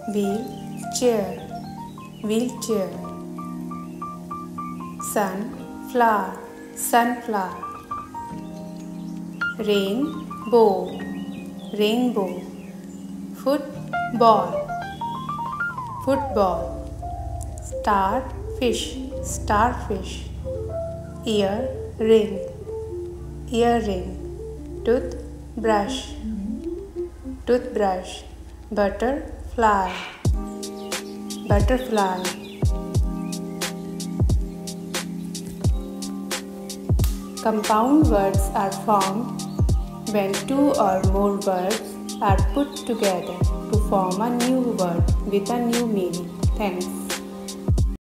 wheel, chair, wheelchair. Sun, flower, sunflower. Rainbow, rainbow. Football, football. Starfish, starfish. Earring, earring. Toothbrush, toothbrush. Butterfly, butterfly. Compound words are formed when two or more words are put together to form a new word with a new meaning. Thanks.